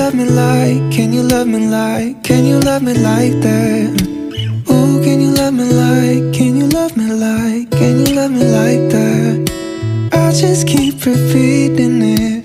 love me like, can you love me like, can you love me like that? Ooh, can you love me like, can you love me like, can you love me like that? I just keep repeating it.